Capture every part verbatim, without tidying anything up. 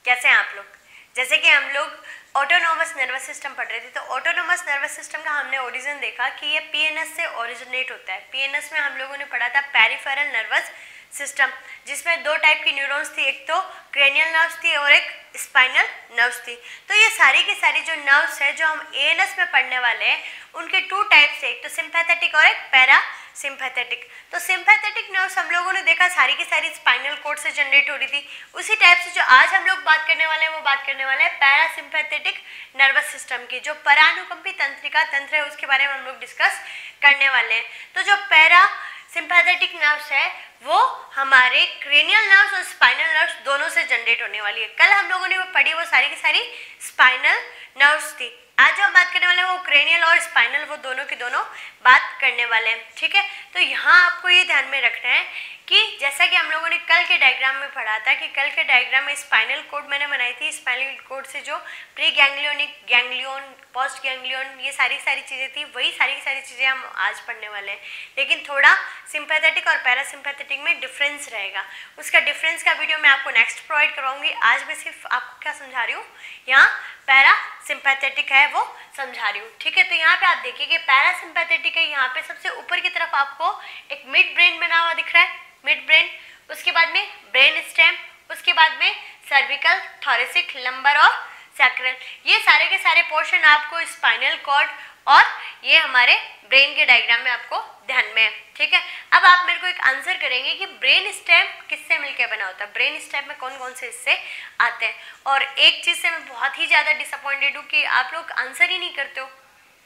कैसे हैं आप लोग? जैसे कि हम लोग ऑटोनोमस नर्वस सिस्टम पढ़ रहे थे, तो ऑटोनोमस नर्वस सिस्टम का हमने ओरिजिन देखा कि ये पीएनएस से ओरिजिनेट होता है। पीएनएस में हम लोगों ने पढ़ा था पेरिफेरल नर्वस सिस्टम, जिसमें दो टाइप की न्यूरॉन्स थी, एक तो क्रेनियल नर्व्स थी और एक स्पाइनल नर्व्स थी। तो ये सारी की सारी जो नर्व्स है जो हम एएनएस में पढ़ने वाले हैं, उनके टू टाइप्स है, एक तो सिंपैथेटिक और एक पैरा सिंपैथेटिक। तो सिंपैथेटिक नर्व्स हम लोगों ने देखा सारी की सारी स्पाइनल कोड से जनरेट हो रही थी। उसी टाइप से जो आज हम लोग बात करने वाले हैं वो बात करने वाले हैं पैरासिम्पैथेटिक नर्वस सिस्टम की। जो परानुकंपी तंत्रिका तंत्र है उसके बारे में हम लोग डिस्कस करने वाले हैं। तो जो पैरा सिंपैथेटिक नर्व्स है वो हमारे क्रेनियल नर्व्स और स्पाइनल नर्व्स दोनों से जनरेट होने वाली है। कल हम लोगों ने वो पढ़ी, वो सारी की सारी स्पाइनल नर्व्स थी। आज जो हम बात करने वाले हैं वो क्रेनियल और स्पाइनल, वो दोनों की दोनों बात करने वाले हैं। ठीक है, तो यहाँ आपको ये ध्यान में रखना है कि जैसा कि हम लोगों ने कल के डायग्राम में पढ़ा था कि कल के डायग्राम में स्पाइनल कोड मैंने बनाई थी। स्पाइनल कोड से जो preganglionic, ganglion, post ganglion, ये सारी सारी चीज़ें थी, वही सारी सारी चीज़ें हम आज पढ़ने वाले हैं। लेकिन थोड़ा सिंपैथेटिक और पैरासिम्पैथेटिक में डिफरेंस रहेगा। उसका डिफरेंस का वीडियो मैं आपको नेक्स्ट प्रोवाइड करवाऊंगी। आज मैं सिर्फ आपको क्या समझा रही हूँ, यहाँ पैरा सिंपैथेटिक है वो समझा रही हूँ। ठीक है, तो यहाँ पे आप देखिए कि पैरासिम्पैथेटिक है, यहाँ पे सबसे ऊपर की तरफ आपको एक मिड ब्रेन बना हुआ दिख रहा है, मिड ब्रेन, उसके बाद में ब्रेन स्टेम, उसके बाद में सर्विकल, थोरेसिक, लंबर और सैक्रल, ये सारे के सारे पोर्शन आपको स्पाइनल कॉर्ड और ये हमारे ब्रेन के डायग्राम में आपको ध्यान में है। ठीक है, अब आप मेरे को एक आंसर करेंगे कि ब्रेन स्टेम किससे मिलकर बना होता है, ब्रेन स्टेम में कौन कौन से हिस्से आते हैं। और एक चीज़ से मैं बहुत ही ज़्यादा डिसअपॉइंटेड हूँ कि आप लोग आंसर ही नहीं करते हो।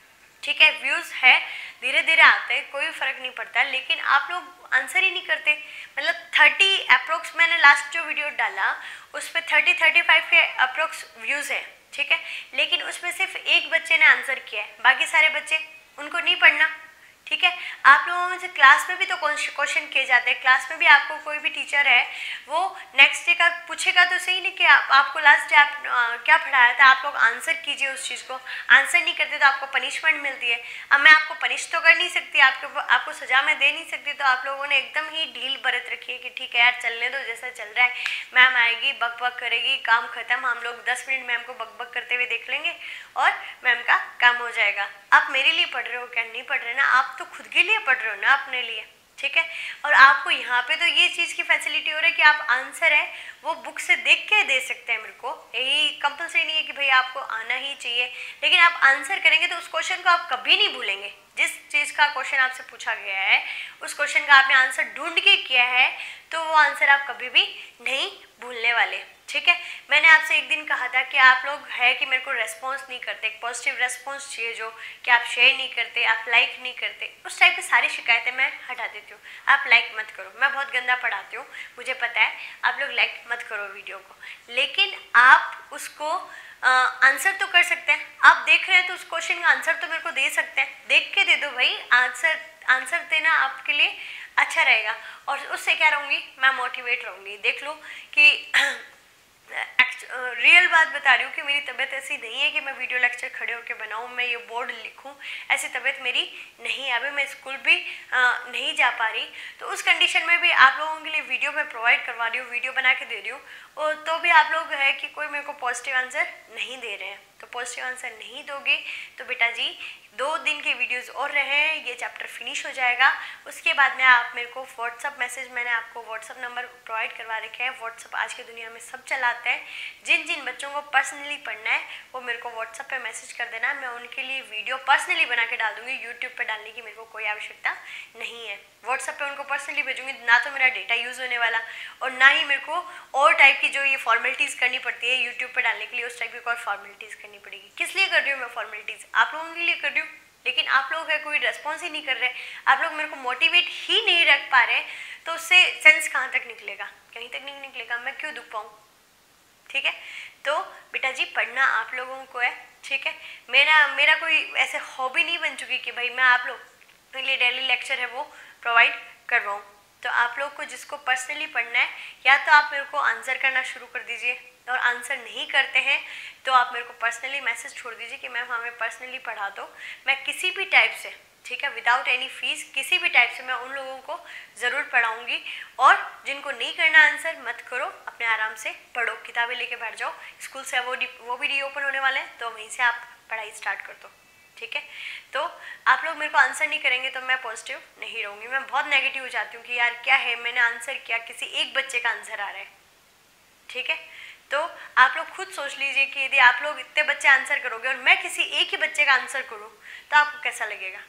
ठीक है, व्यूज़ है, धीरे धीरे आते हैं, कोई फर्क नहीं पड़ता, लेकिन आप लोग आंसर ही नहीं करते। मतलब थर्टी अप्रोक्स मैंने लास्ट जो वीडियो डाला उस पर थर्टी थर्टी फाइव के अप्रोक्स व्यूज़ है। ठीक है, लेकिन उसमें सिर्फ एक बच्चे ने आंसर किया है, बाकी सारे बच्चे उनको नहीं पढ़ना। ठीक है, आप लोगों में से क्लास में भी तो क्वेश्चन किए जाते हैं, क्लास में भी आपको कोई भी टीचर है वो नेक्स्ट डे का पूछेगा तो सही नहीं कि आप, आपको लास्ट डे आप आ, क्या पढ़ाया था, आप लोग आंसर कीजिए उस चीज़ को। आंसर नहीं करते तो आपको पनिशमेंट मिलती है। अब मैं आपको पनिश तो कर नहीं सकती, आपको आपको सजा मैं दे नहीं सकती, तो आप लोगों ने एकदम ही ढील बरत रखी है कि ठीक है यार चलने दो, जैसा चल रहा है, मैम आएगी बक बक करेगी, काम खत्म, हम लोग दस मिनट मैम को बक बक करते हुए देख लेंगे और मैम का काम हो जाएगा। आप मेरे लिए पढ़ रहे हो क्या? नहीं पढ़ रहे ना, आप तो खुद के लिए पढ़ रहे हो ना, अपने लिए। ठीक है, और आपको यहाँ पे तो ये चीज़ की फैसिलिटी हो रही है कि आप आंसर है वो बुक से देख के दे सकते हैं मेरे को, यही कंपलसरी नहीं है कि भाई आपको आना ही चाहिए, लेकिन आप आंसर करेंगे तो उस क्वेश्चन को आप कभी नहीं भूलेंगे। जिस चीज़ का क्वेश्चन आपसे पूछा गया है उस क्वेश्चन का आपने आंसर ढूंढ के किया है तो वो आंसर आप कभी भी नहीं भूलने वाले। ठीक है, मैंने आपसे एक दिन कहा था कि आप लोग है कि मेरे को रेस्पॉन्स नहीं करते, एक पॉजिटिव रेस्पॉन्स चाहिए, जो कि आप शेयर नहीं करते, आप लाइक नहीं करते, उस टाइप की सारी शिकायतें मैं हटा देती हूँ। आप लाइक मत करो, मैं बहुत गंदा पढ़ाती हूँ, मुझे पता है, आप लोग लाइक मत करो वीडियो को, लेकिन आप उसको आंसर तो कर सकते हैं। आप देख रहे हैं तो उस क्वेश्चन का आंसर तो मेरे को दे सकते हैं, देख के दे दो भाई, आंसर आंसर देना आपके लिए अच्छा रहेगा और उससे क्या रहूँगी, मैं मोटिवेट रहूँगी। देख लो कि रियल uh, बात बता रही हूँ कि मेरी तबीयत ऐसी नहीं है कि मैं वीडियो लेक्चर खड़े होकर बनाऊँ, मैं ये बोर्ड लिखूँ, ऐसी तबीयत मेरी नहीं है। अभी मैं स्कूल भी आ, नहीं जा पा रही, तो उस कंडीशन में भी आप लोगों के लिए वीडियो मैं प्रोवाइड करवा रही हूँ, वीडियो बना के दे रही हूँ, और तो भी आप लोग है कि कोई मेरे को पॉजिटिव आंसर नहीं दे रहे हैं। तो पॉजिटिव आंसर नहीं दोगे तो बेटा जी दो दिन के वीडियोस और रहे हैं, ये चैप्टर फिनिश हो जाएगा, उसके बाद में आप मेरे को व्हाट्सअप मैसेज, मैंने आपको व्हाट्सअप नंबर प्रोवाइड करवा रखे हैं। व्हाट्सअप आज की दुनिया में सब चलाते हैं, जिन जिन बच्चों को पर्सनली पढ़ना है वो मेरे को व्हाट्सअप पे मैसेज कर देना, मैं उनके लिए वीडियो पर्सनली बना के डाल दूँगी। यूट्यूब पर डालने की मेरे को कोई आवश्यकता नहीं है, व्हाट्सअप पे उनको पर्सनली भेजूँगी, ना तो मेरा डेटा यूज़ होने वाला और ना ही मेरे को और टाइप की जो ये फॉर्मेलिटीज़ करनी पड़ती है यूट्यूब पर डालने के लिए, उस टाइप की कोई फॉर्मेलिटीज़ करनी पड़ेगी। किस लिए कर रही हूँ मैं फॉर्मेलिटीज़? आप लोगों के लिए कर रही हूँ, लेकिन आप लोग है कोई रेस्पॉन्स ही नहीं कर रहे, आप लोग मेरे को मोटिवेट ही नहीं रख पा रहे, तो उससे सेंस कहाँ तक निकलेगा? कहीं तक नहीं निकलेगा, मैं क्यों दुख पाऊँ? ठीक है, तो बेटा जी पढ़ना आप लोगों को है। ठीक है, मेरा मेरा कोई ऐसे हॉबी नहीं बन चुकी कि भाई मैं आप लोग के लिए डेली लेक्चर है वो प्रोवाइड करवाऊँ। तो आप लोग को जिसको पर्सनली पढ़ना है, या तो आप मेरे को आंसर करना शुरू कर दीजिए, और आंसर नहीं करते हैं तो आप मेरे को पर्सनली मैसेज छोड़ दीजिए कि मैम हमें पर्सनली पढ़ा दो। मैं किसी भी टाइप से ठीक है, विदाउट एनी फीस किसी भी टाइप से मैं उन लोगों को ज़रूर पढ़ाऊंगी। और जिनको नहीं करना आंसर मत करो, अपने आराम से पढ़ो, किताबें लेके बैठ जाओ, स्कूल से वो वो भी रीओपन होने वाले हैं तो वहीं से आप पढ़ाई स्टार्ट कर दो। ठीक है, तो आप लोग मेरे को आंसर नहीं करेंगे तो मैं पॉजिटिव नहीं रहूँगी, मैं बहुत नेगेटिव हो जाती हूँ कि यार क्या है, मैंने आंसर किया, किसी एक बच्चे का आंसर आ रहा है। ठीक है, तो आप लोग खुद सोच लीजिए कि यदि आप लोग इतने बच्चे आंसर करोगे और मैं किसी एक ही बच्चे का आंसर करूँ तो आपको कैसा लगेगा।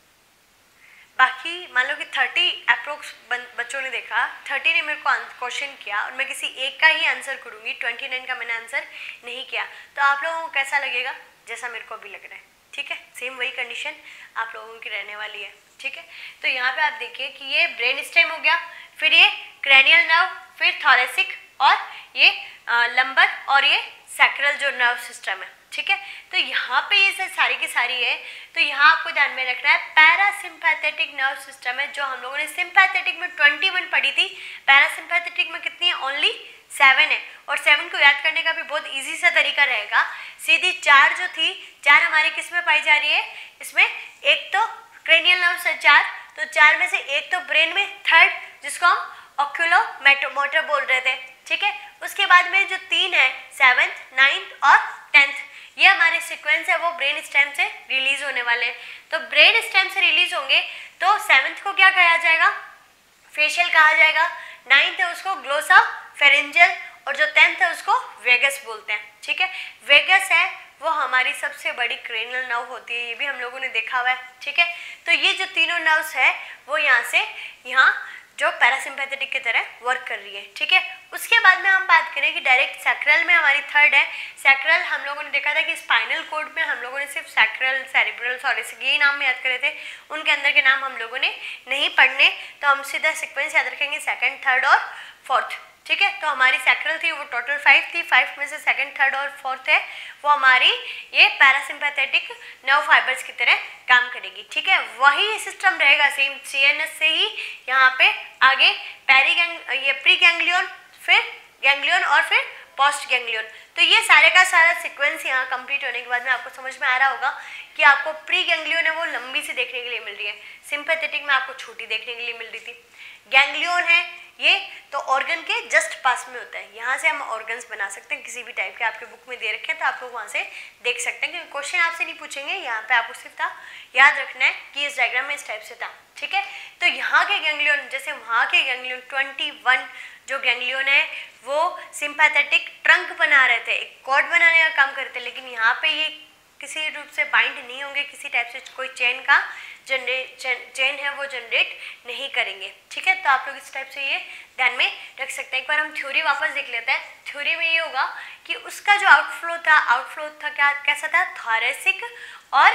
बाकी मान लो कि थर्टी अप्रोक्स बच्चों ने देखा, थर्टी ने मेरे को क्वेश्चन किया और मैं किसी एक का ही आंसर करूँगी, ट्वेंटी नाइन का मैंने आंसर नहीं किया, तो आप लोगों को कैसा लगेगा जैसा मेरे को अभी लग रहा है। ठीक है, सेम वही कंडीशन आप लोगों की रहने वाली है। ठीक है, तो यहाँ पे आप देखिए कि ये ब्रेन स्टेम हो गया, फिर ये क्रैनियल नर्व, फिर थॉरेसिक और ये लंबर और ये सैक्रल जो नर्व सिस्टम है। ठीक है, तो यहाँ पे ये सारी की सारी है, तो यहाँ आपको ध्यान में रखना है पैरासिम्पैथेटिक नर्व सिस्टम है, जो हम लोगों ने सिंपैथेटिक में इक्कीस पढ़ी थी, पैरासिम्पैथेटिक में कितनी है, ओनली सेवन है। और सेवन को याद करने का भी बहुत इजी सा तरीका रहेगा, सीधी चार जो थी, चार हमारी किस में पाई जा रही है, इसमें एक तो क्रेनियल नर्व से चार, तो चार में से एक तो ब्रेन में, थर्ड जिसको हम ऑक्यूलो मोटर बोल रहे थे। ठीक है, उसके बाद में जो तीन है, सेवेंथ, नाइन्थ और टेंथ, ये हमारे सीक्वेंस है वो ब्रेन स्टेम से रिलीज होने वाले हैं। तो ब्रेन स्टेम से रिलीज होंगे तो सेवेंथ को क्या कहा जाएगा, फेशियल कहा जाएगा, नाइन्थ है उसको ग्लोसा फेरेंजियल, और जो टेंथ है उसको वेगस बोलते हैं। ठीक है, वेगस है वो हमारी सबसे बड़ी क्रेनियल नर्व होती है, ये भी हम लोगों ने देखा हुआ है। ठीक है, तो ये जो तीनों नर्व्स है वो यहाँ से यहाँ जो पैरासिम्पैथेटिक की तरह वर्क कर रही है। ठीक है, उसके बाद में हम बात करें कि डायरेक्ट सैक्रल में हमारी थर्ड है। सैक्रल हम लोगों ने देखा था कि स्पाइनल कोड में हम लोगों ने सिर्फ सैक्रल, सेरिब्रल, थॉरेसिक ये नाम याद करे थे, उनके अंदर के नाम हम लोगों ने नहीं पढ़ने, तो हम सीधा सीक्वेंस याद रखेंगे सेकंड, थर्ड और फोर्थ। ठीक है, तो हमारी सैक्रल थी वो टोटल फाइव थी, फाइव में से सेकंड, थर्ड और फोर्थ है वो हमारी ये पैरासिम्पैथेटिक नर्व फाइबर्स की तरह काम करेगी। ठीक है, वही सिस्टम रहेगा सेम, सीएनएस से ही यहाँ पे आगे पेरी गैंग ये प्री गैंग्लियन, फिर गैंग्लियन और फिर पोस्ट गैंग्लियन। तो ये सारे का सारा सीक्वेंस यहाँ कंप्लीट होने के बाद में आपको समझ में आ रहा होगा कि आपको प्री गैंग्लियन है वो लंबी सी देखने के लिए मिल रही है, सिंपैथेटिक में आपको छोटी देखने के लिए मिल रही थी। गैंग्लियन है ये तो ऑर्गन के जस्ट पास में होता है, यहाँ से हम ऑर्गन्स बना सकते हैं, किसी भी टाइप के आपके बुक में दे रखे हैं तो आप लोग वहाँ से देख सकते हैं, क्योंकि क्वेश्चन आपसे नहीं पूछेंगे, यहाँ पे आपको सिर्फ था याद रखना है कि इस डायग्राम में इस टाइप से था। ठीक है, तो यहाँ के गैंग्लियन जैसे वहाँ के गैंग्लियन ट्वेंटी वन जो गैंग्लियन है वो सिंपैथेटिक ट्रंक बना रहे थे, एक कॉर्ड बनाने का काम करते, लेकिन यहाँ पे ये किसी रूप से बाइंड नहीं होंगे, किसी टाइप से कोई चेन का जनरेट चेन है वो जनरेट नहीं करेंगे। ठीक है, तो आप लोग इस टाइप से ये ध्यान में रख सकते हैं। एक बार हम थ्योरी वापस देख लेते हैं। थ्योरी में ये होगा कि उसका जो आउटफ्लो था, आउटफ्लो था क्या कैसा था, थॉरेसिक और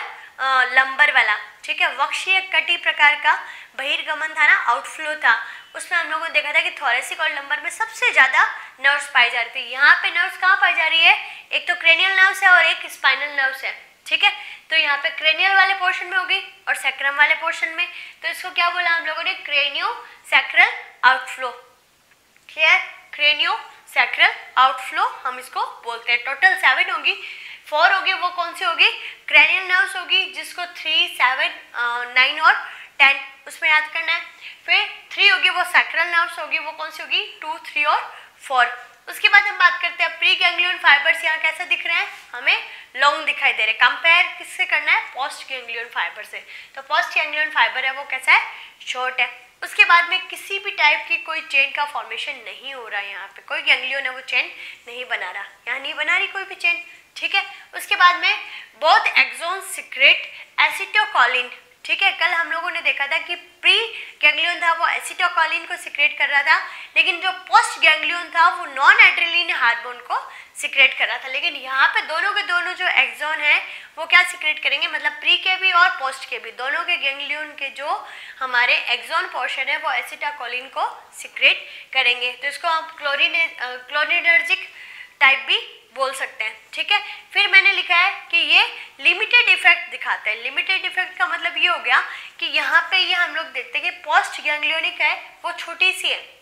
लंबर वाला। ठीक है, वक्षीय कटी प्रकार का बहिर्गमन था ना, आउटफ्लो था, उसमें हम लोगों ने देखा था कि थॉरेसिक और लंबर में सबसे ज्यादा नर्व्स पाई जा रही थी। यहाँ पे नर्व्स कहाँ पाई जा रही है, एक तो क्रेनियल नर्व्स है और एक स्पाइनल नर्व्स है। ठीक है, तो यहाँ पे क्रेनियल वाले पोर्शन में होगी और सैक्रम वाले पोर्शन में, तो इसको क्या बोला हम लोगों ने, craniosacral outflow. Clear, craniosacral outflow हम इसको बोलते हैं। टोटल सेवन होगी, फोर होगी वो कौन सी होगी, क्रेनियल नर्व्स होगी जिसको थ्री, सेवन, नाइन और टेन उसमें याद करना है। फिर थ्री होगी वो सैक्रल नर्व्स होगी, वो कौन सी होगी, टू, थ्री और फोर। उसके बाद हम बात करते हैं प्री गैंग्लियन फाइबर्स, यहाँ कैसे दिख रहे हैं, हमें लॉन्ग दिखाई दे रहे हैं। कंपेयर किससे करना है, पोस्ट गैंग्लियन फाइबर से, तो पोस्ट गैंग्लियन फाइबर है वो कैसा है, शॉर्ट है। उसके बाद में किसी भी टाइप की कोई चेन का फॉर्मेशन नहीं हो रहा है, यहाँ पे कोई गैंग्लियन है वो चेन नहीं बना रहा, यहाँ नहीं बना रही कोई भी चेन। ठीक है, उसके बाद में बोथ एक्सोन सीक्रेट एसिटोकोलिन। ठीक है, कल हम लोगों ने देखा था कि प्री गैंग्लियन था वो एसिटोकोलिन को सिक्रेट कर रहा था, लेकिन जो पोस्ट गैंग्लियन था वो नॉन एड्रेनालिन हार्मोन को सिक्रेट कर रहा था। लेकिन यहाँ पे दोनों के दोनों जो एक्सोन है वो क्या सिक्रेट करेंगे, मतलब प्री के भी और पोस्ट के भी, दोनों के गैंग्लियन के जो हमारे एक्सोन पोर्शन है वो एसिटोकोलिन को सिक्रेट करेंगे। तो इसको हम क्लोरिन क्लोरिनर्जिक टाइप भी बोल सकते हैं। ठीक है, फिर मैंने लिखा है कि ये लिमिटेड इफेक्ट दिखाता है। लिमिटेड इफेक्ट का मतलब ये हो गया कि यहाँ पे ये हम लोग देखते हैं कि पोस्ट गैंग्लियोनिक है वो छोटी सी है,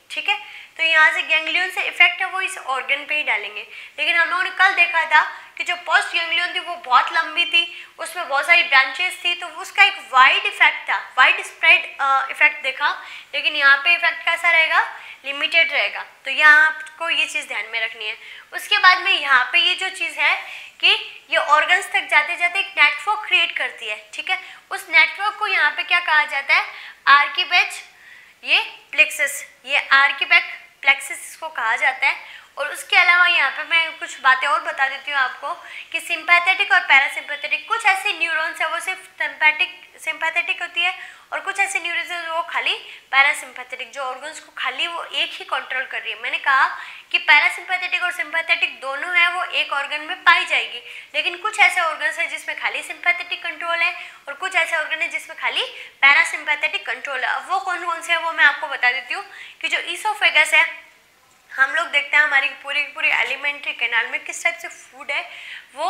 ठीक है। तो यहाँ से गैंग्लियन से इफेक्ट है वो इस ऑर्गन पे ही डालेंगे। लेकिन हम लोगों ने कल देखा था कि जो पोस्ट गैंग्लियन थी वो बहुत लंबी थी, उसमें बहुत सारी ब्रांचेस थी, तो उसका एक वाइड इफेक्ट था, वाइड स्प्रेड इफेक्ट देखा। लेकिन यहाँ पे इफेक्ट कैसा रहेगा, लिमिटेड रहेगा। तो यहाँ आपको ये चीज़ ध्यान में रखनी है। उसके बाद में यहाँ पे ये जो चीज़ है कि ये ऑर्गन्स तक जाते जाते एक नेटवर्क क्रिएट करती है, ठीक है। उस नेटवर्क को यहाँ पे क्या कहा जाता है, आर्किपेज, ये प्लेक्सस, ये आर्किपेज प्लेक्सस इसको कहा जाता है। और उसके अलावा यहाँ पे मैं कुछ बातें और बता देती हूँ आपको कि सिंपैथेटिक और पैरासिम्पैथेटिक, कुछ ऐसे न्यूरॉन्स है वो सिर्फ सिंपैथिक सिंपैथेटिक होती है, और कुछ ऐसे न्यूरॉन्स है वो खाली पैरासिम्पैथेटिक, जो ऑर्गन्स को खाली वो एक ही कंट्रोल कर रही है। मैंने कहा कि पैरासिम्पैथेटिक और सिंपैथेटिक दोनों है वो एक ऑर्गन में पाई जाएगी, लेकिन कुछ ऐसे ऑर्गन्स है जिसमें खाली सिंपैथेटिक कंट्रोल है और कुछ ऐसे ऑर्गन है जिसमें खाली पैरासिम्पैथेटिक कंट्रोल है। अब वो कौन कौन से है वो मैं आपको बता देती हूँ कि जो ईसोफेगस है, हम लोग देखते हैं हमारी पूरी पूरी एलिमेंट्री कैनाल में किस टाइप से फूड है वो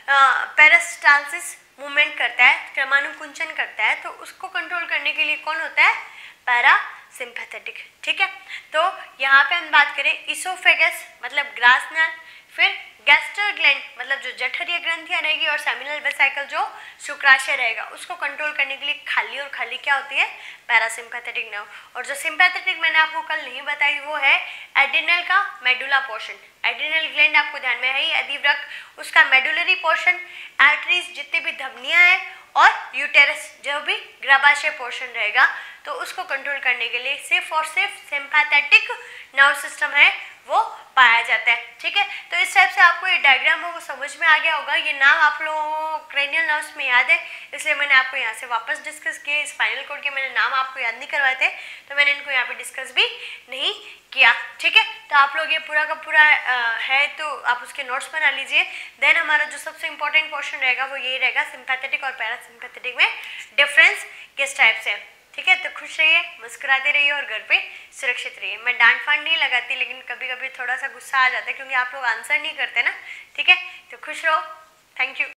पेरिस्टालसिस मूवमेंट करता है, क्रमानुकुंचन करता है, तो उसको कंट्रोल करने के लिए कौन होता है, पैरासिम्पैथेटिक, ठीक है। तो यहाँ पे हम बात करें ईसोफेगस मतलब ग्रासनल, फिर गैस्टर ग्लैंड मतलब जो जठरीय ग्रंथियां रहेगी, और सेमिनल वेसिकल जो शुक्राशय रहेगा, उसको कंट्रोल करने के लिए खाली और खाली क्या होती है, पैरासिम्पैथेटिक नर्व। और जो सिंपैथेटिक मैंने आपको कल नहीं बताई वो है एड्रिनल का मेडुला पोर्शन। एड्रिनल ग्लैंड आपको ध्यान में है ही, अधिवृक्क, उसका मेडुलरी पोर्शन, आर्टरीज जितने भी धमनियां हैं, और यूटेरस जो भी गर्भाशय पोर्शन रहेगा, तो उसको कंट्रोल करने के लिए सिर्फ और सिर्फ सिंपैथेटिक नर्व सिस्टम है वो पाया जाता है, ठीक है। तो इस टाइप से आपको ये डायग्राम है वो समझ में आ गया होगा। ये नाम आप लोगों को क्रेनियल नर्व्स में याद है, इसलिए मैंने आपको यहाँ से वापस डिस्कस किए। स्पाइनल कॉर्ड के मैंने नाम आपको याद नहीं करवाए थे, तो मैंने इनको यहाँ पे डिस्कस भी नहीं किया, ठीक है। तो आप लोग ये पूरा का पूरा आ, है तो आप उसके नोट्स बना लीजिए। देन हमारा जो सबसे इंपॉर्टेंट पोर्शन रहेगा वो यही रहेगा, सिंपैथेटिक और पैरासिम्पैथेटिक में डिफरेंस किस टाइप से, ठीक है। तो खुश रहिए, मुस्कुराते रहिए और घर पे सुरक्षित रहिए। मैं डांट फांट नहीं लगाती, लेकिन कभी कभी थोड़ा सा गुस्सा आ जाता है क्योंकि आप लोग आंसर नहीं करते ना, ठीक है। तो खुश रहो, थैंक यू।